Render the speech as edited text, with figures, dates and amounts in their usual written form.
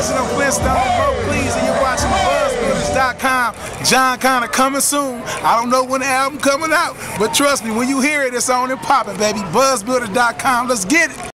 I'm Flintstone, Moe Cleaves, and you're watching BuzzBuilders.com. Jon Connor coming soon. I don't know when the album coming out, but trust me, when you hear it, it's on and popping, baby. BuzzBuilders.com. Let's get it.